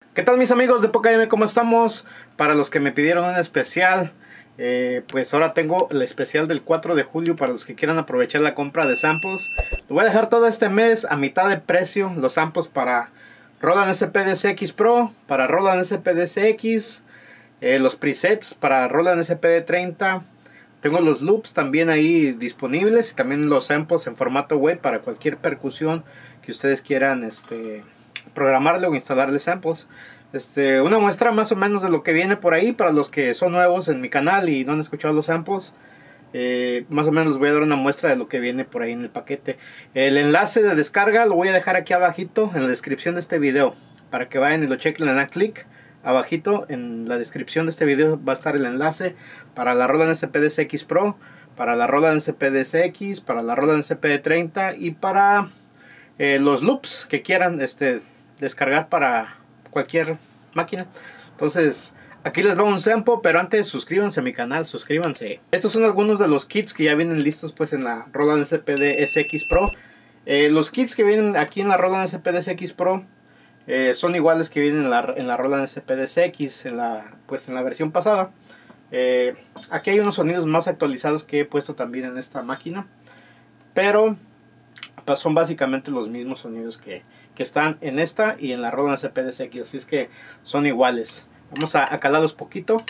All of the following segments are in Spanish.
¿Qué tal mis amigos de Poca-M? ¿Cómo estamos? Para los que me pidieron un especial, pues ahora tengo el especial del 4 de julio para los que quieran aprovechar la compra de samples. Lo voy a dejar todo este mes a mitad de precio, los samples para Roland SP-DSX Pro, para Roland SP-DSX, los presets para Roland SPD30. Tengo los loops también ahí disponibles y también los samples en formato web para cualquier percusión que ustedes quieran programarle o instalarle samples. Una muestra más o menos de lo que viene por ahí para los que son nuevos en mi canal y no han escuchado los samples. Más o menos les voy a dar una muestra de lo que viene por ahí en el paquete. El enlace de descarga lo voy a dejar aquí abajito en la descripción de este video para que vayan y lo chequen, le dan clic. Abajito en la descripción de este video va a estar el enlace para la Roland SP-DSX Pro, para la Roland SP-DSX, para la Roland SPD30 y para los loops que quieran descargar para cualquier máquina. Entonces aquí les va un sample, pero antes suscríbanse a mi canal, suscríbanse. Estos son algunos de los kits que ya vienen listos pues en la Roland SPD-SX Pro. Los kits que vienen aquí en la Roland SPD-SX Pro son iguales que vienen en la Roland SPD-SX en la versión pasada. Aquí hay unos sonidos más actualizados que he puesto también en esta máquina, pero pues son básicamente los mismos sonidos que están en esta y en la Roland SPD-SX, así es que son iguales. Vamos a calarlos poquito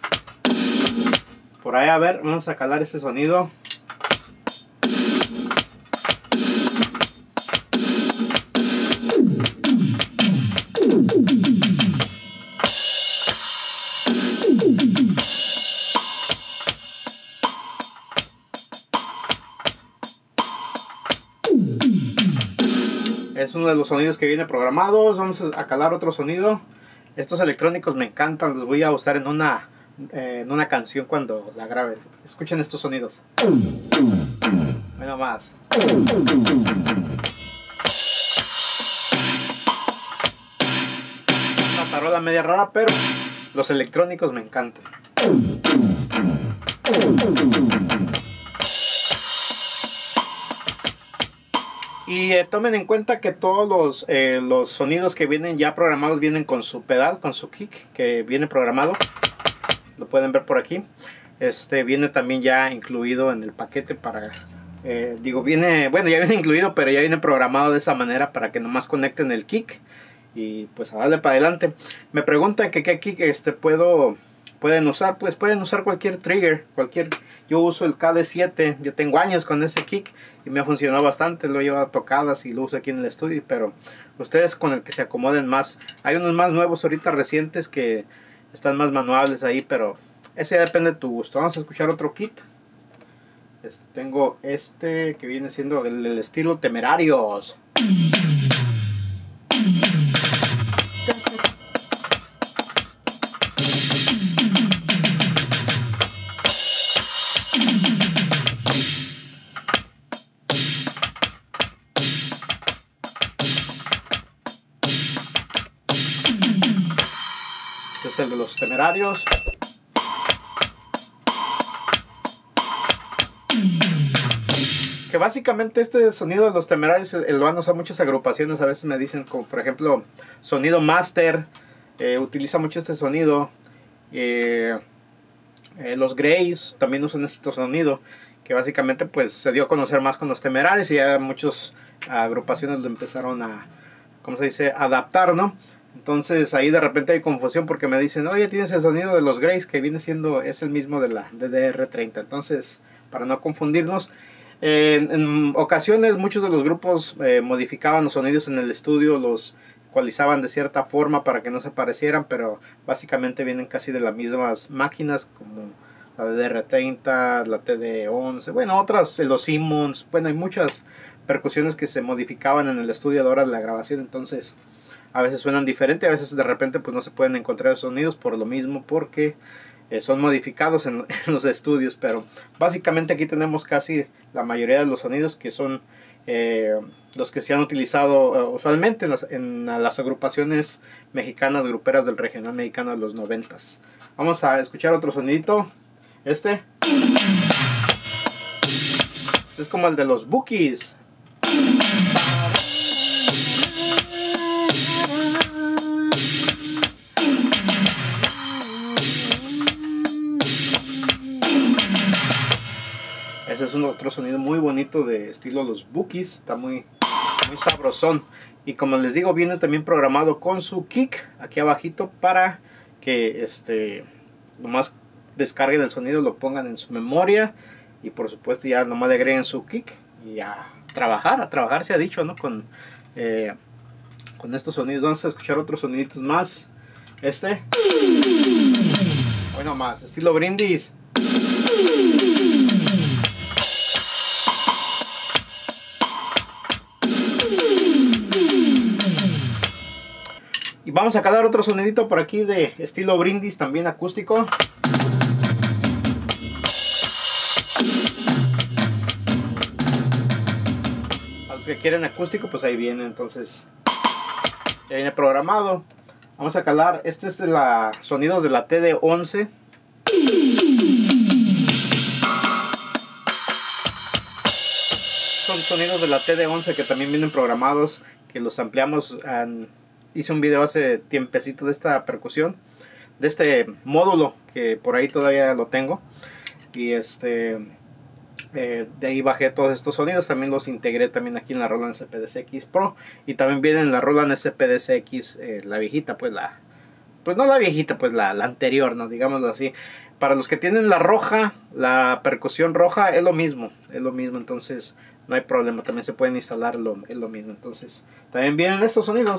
por ahí, a ver, vamos a calar este sonido. Es uno de los sonidos que viene programados. Vamos a calar otro sonido. Estos electrónicos me encantan, los voy a usar en una canción cuando la grabe. Escuchen estos sonidos. Bueno, más. Una tarola media rara, pero los electrónicos me encantan. Y tomen en cuenta que todos los sonidos que vienen ya programados vienen con su pedal, con su kick que viene programado. Lo pueden ver por aquí. Viene también ya incluido en el paquete para... ya viene incluido, pero ya viene programado de esa manera para que nomás conecten el kick. Y pues a darle para adelante. Me preguntan que qué kick pueden usar. Pues pueden usar cualquier trigger, yo uso el KD7, yo tengo años con ese kick y me ha funcionado bastante, lo he llevado a tocadas y lo uso aquí en el estudio, pero ustedes con el que se acomoden más. Hay unos más nuevos ahorita recientes que están más manuales ahí, pero ese ya depende de tu gusto. Vamos a escuchar otro kit. Tengo que viene siendo el estilo Temerarios. Este es el de los Temerarios. Que básicamente este sonido de los Temerarios lo van a usar muchas agrupaciones. A veces me dicen, como por ejemplo Sonido Master, utiliza mucho este sonido. Los Grays también usan este sonido, que básicamente pues se dio a conocer más con los Temerarios y ya muchas agrupaciones lo empezaron a, ¿cómo se dice?, adaptar, ¿no? Entonces ahí de repente hay confusión porque me dicen, oye, tienes el sonido de los Grays que viene siendo, es el mismo de la DDR30. Entonces, para no confundirnos, en ocasiones muchos de los grupos modificaban los sonidos en el estudio, los ecualizaban de cierta forma para que no se parecieran, pero básicamente vienen casi de las mismas máquinas, como la DDR30, la TD11, bueno, otras, los Simmons. Bueno, hay muchas percusiones que se modificaban en el estudio a la hora de la grabación, entonces a veces suenan diferente, a veces de repente pues no se pueden encontrar los sonidos por lo mismo, porque son modificados en los estudios. Pero básicamente aquí tenemos casi la mayoría de los sonidos que son los que se han utilizado usualmente en las agrupaciones mexicanas, gruperas del regional mexicano de los 90s. Vamos a escuchar otro sonidito. Este es como el de los Bookies. un otro sonido muy bonito de estilo los Bookies. Está muy sabrosón. Y como les digo, viene también programado con su kick aquí abajito para que nomás descarguen el sonido, lo pongan en su memoria y por supuesto ya nomás le agreguen su kick y a trabajar se ha dicho, ¿no? Con estos sonidos. Vamos a escuchar otros soniditos más. Hoy nomás, estilo brindis. Y vamos a calar otro sonidito por aquí de estilo brindis, también acústico. A los que quieren acústico, pues ahí viene, entonces ya viene programado. Vamos a calar, este es de los sonidos de la TD11. Son sonidos de la TD11 que también vienen programados, que los ampliamos. Hice un video hace tiempecito de esta percusión, de este módulo, que por ahí todavía lo tengo. Y de ahí bajé todos estos sonidos, también los integré también aquí en la Roland SP-DCX Pro. Y también viene en la Roland SP-DCX, la viejita, pues no la viejita, pues la anterior, ¿no? Digámoslo así. Para los que tienen la roja, la percusión roja, es lo mismo, entonces no hay problema, también se pueden instalar, es lo mismo. Entonces también vienen estos sonidos.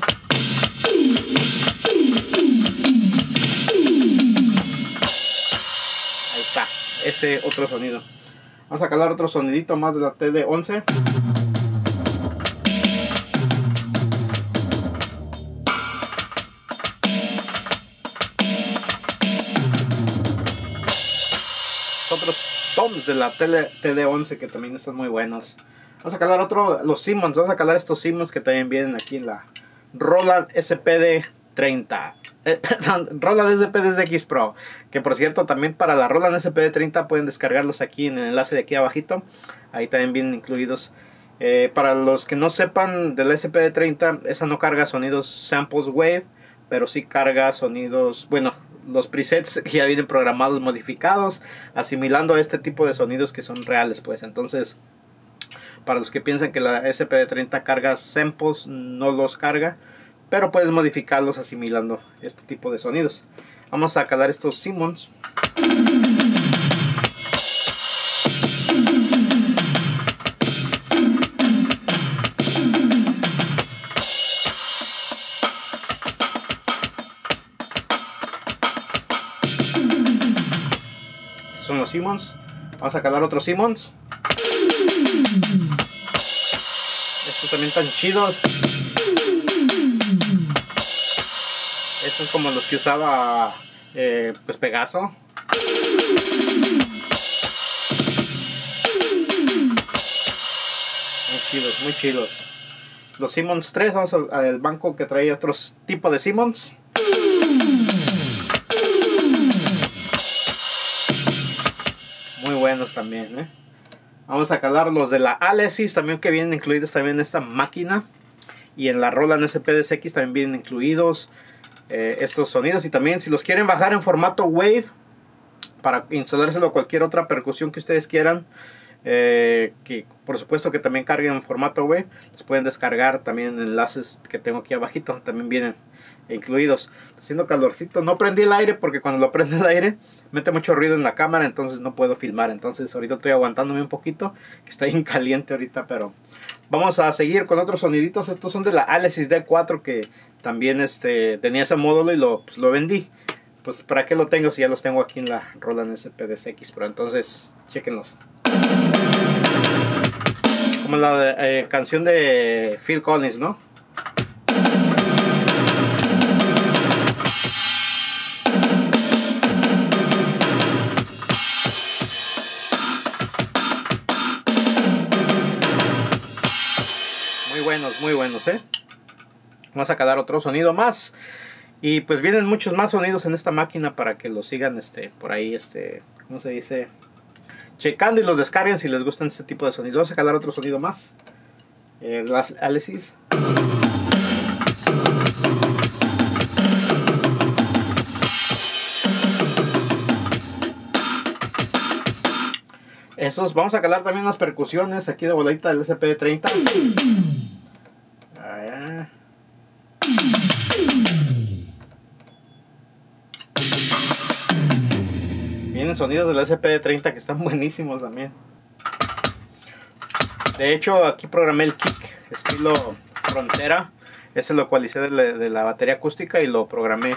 Ahí está, ese otro sonido. Vamos a calar otro sonidito más de la TD11. Otros toms de la TD11 que también están muy buenos. Vamos a calar los Simmons. Vamos a calar estos Simmons que también vienen aquí en la Roland SPD30. Roland SPD-DCX Pro. Que por cierto, también para la Roland SPD30 pueden descargarlos aquí en el enlace de aquí abajito. Ahí también vienen incluidos. Para los que no sepan del SPD30, esa no carga sonidos samples wave, pero sí carga sonidos, bueno, los presets que ya vienen programados, modificados, asimilando a este tipo de sonidos que son reales, pues. Entonces, para los que piensan que la SPD30 carga samples, no los carga, pero puedes modificarlos asimilando este tipo de sonidos. Vamos a calar estos Simmons. Son los Simmons. Vamos a calar otros Simmons. Estos también están chidos. Estos como los que usaba pues Pegaso. Muy chidos, muy chidos. Los Simmons 3, vamos al banco que trae otros tipos de Simmons. Muy buenos también, Vamos a calar los de la Alesis también, que vienen incluidos también en esta máquina. Y en la Roland SP-DCX también vienen incluidos estos sonidos. Y también si los quieren bajar en formato Wave para instalárselo a cualquier otra percusión que ustedes quieran, que por supuesto que también carguen en formato Wave, los pueden descargar también en enlaces que tengo aquí abajito. También vienen incluidos. Haciendo calorcito, no prendí el aire porque cuando lo prende el aire mete mucho ruido en la cámara, entonces no puedo filmar. Entonces ahorita estoy aguantándome un poquito, que está bien caliente ahorita, pero vamos a seguir con otros soniditos. Estos son de la Alesis D4, que también tenía ese módulo y lo vendí. Pues para qué lo tengo si ya los tengo aquí en la Roland SP-DCX Pro. Entonces chequenlos. Como la canción de Phil Collins, ¿no? Muy buenos, Vamos a calar otro sonido más. Y pues vienen muchos más sonidos en esta máquina para que los sigan por ahí, ¿cómo se dice? Checando y los descarguen si les gustan este tipo de sonidos. Vamos a calar otro sonido más. Las Alesis. Esos, vamos a calar también unas percusiones aquí de voladita del SP30. Vienen sonidos del SPD30 que están buenísimos también. De hecho, aquí programé el kick estilo Frontera. Ese lo ecualicé de la batería acústica y lo programé.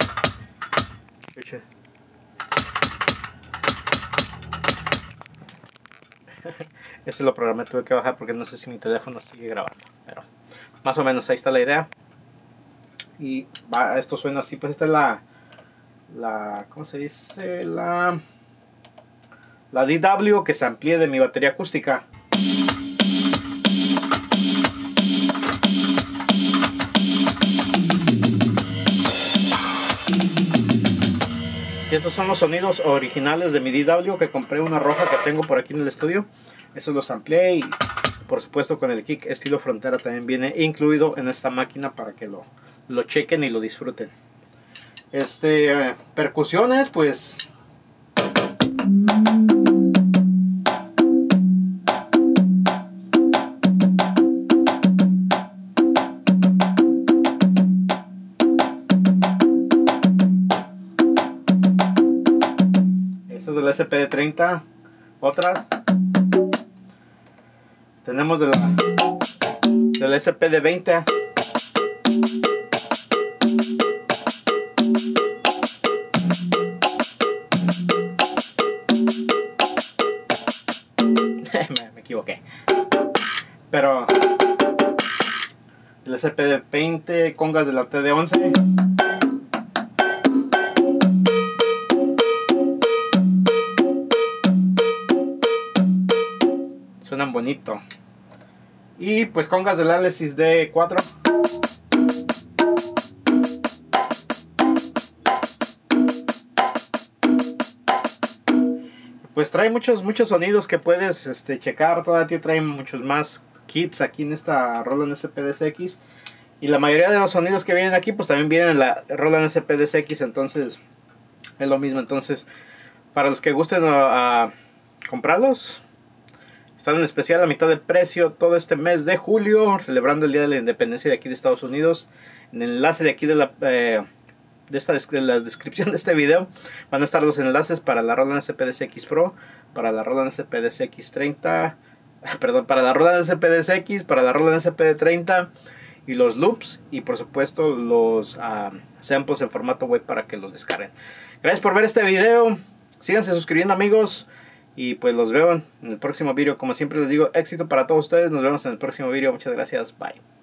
Ese lo programé, tuve que bajar porque no sé si mi teléfono sigue grabando. Pero más o menos ahí está la idea. Y esto suena así, pues esta es la ¿cómo se dice? La DW que se amplíe de mi batería acústica. Y estos son los sonidos originales de mi DW que compré, una roja que tengo por aquí en el estudio. Eso los amplié y por supuesto con el kick estilo Frontera también viene incluido en esta máquina para que lo chequen y lo disfruten. Percusiones, pues eso es del SPD30. Otras tenemos del SPD20. me equivoqué. Pero el SPD20, congas de la TD11. Suenan bonito. Y pues congas del Alesis D4. Pues trae muchos sonidos que puedes checar. Todavía trae muchos más kits aquí en esta Roland SP-DCX. Y la mayoría de los sonidos que vienen aquí pues también vienen en la Roland SP-DCX. Entonces es lo mismo. Entonces para los que gusten comprarlos, están en especial a mitad de precio todo este mes de julio, celebrando el Día de la Independencia de aquí de Estados Unidos. En el enlace de aquí de la descripción de este video van a estar los enlaces para la Roland SP-DCX Pro, para la Roland SP-DCX 30, perdón, para la Roland SP-DCX, para la Roland SPD30 y los loops y por supuesto los samples en formato web para que los descarguen. Gracias por ver este video, síganse suscribiendo amigos. Y pues los veo en el próximo video. Como siempre les digo, éxito para todos ustedes. Nos vemos en el próximo video. Muchas gracias. Bye.